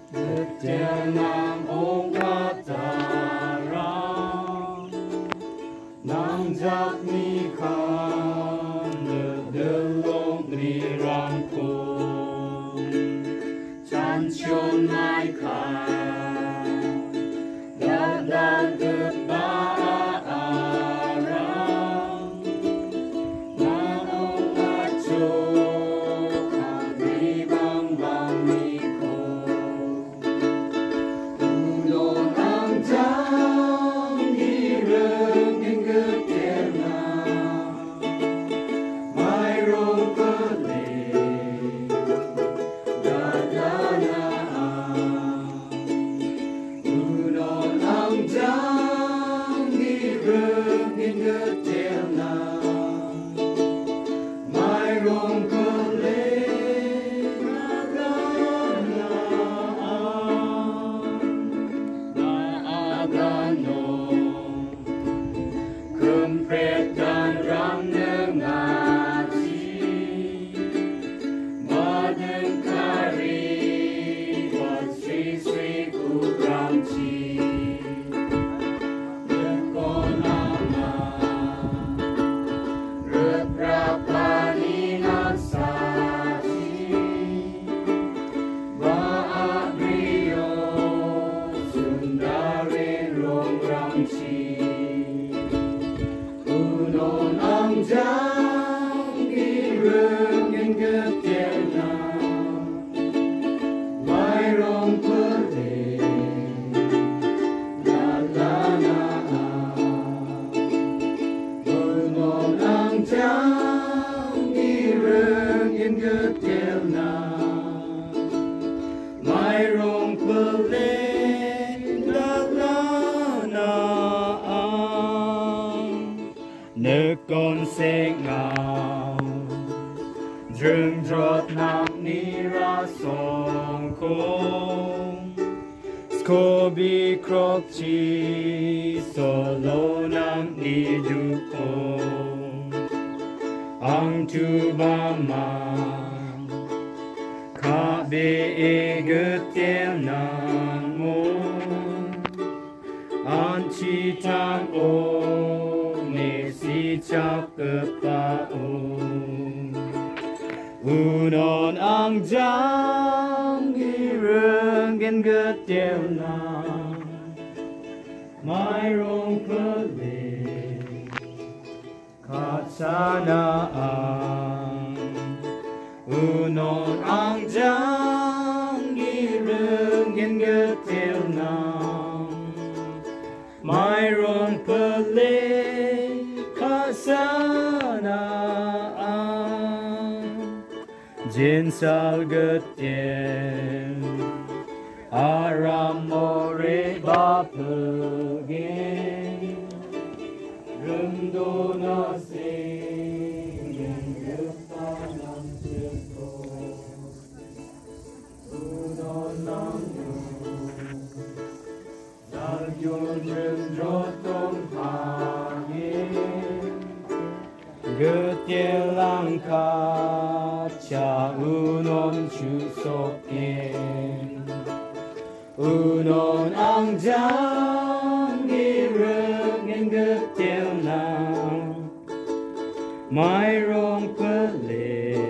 Kecil nang ongkatara nang jak nikan delong nirangkong chanchon mai kan dadal gebarang nang ongacho kami bang niko ulon ang jang hireng yang geterna mai rong pele dadana ulon ang jang hireng yang geterna mai rong pele Kempret dan ram nengaji Badan kari Buat Sri ku ramci Lekon nama Reprapani nasaji Baak brio Sundarin rong ramci Unon ang jang ireng yang geterna Mayroong pele lalana Unon ang jang ireng yang geterna Mayroong pele Nekon seng ngao Dreng drot nam ni ra song kong Skobi krok chi Solo nam ni du kong Ang tu ba ma Ka be e getel nang mo An chi tang o si cap kepaung Unon ang jang ireng gen getel na Mayroong pele katsanaan Unon ang jang ireng gen getel na Mayroong pele kasanaan Jinsal getem Aram more bapegen Remdo na singen gepanang ceko Unon nang Dagyun remdrotong hangin Getelang kaca unon chusokin Unon ang jang ireng yang getelang Mayroong pele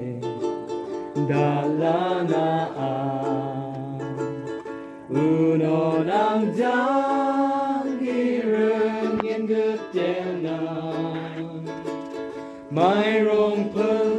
dalanaan Unon ang jang ireng yang getelang Mayroong pele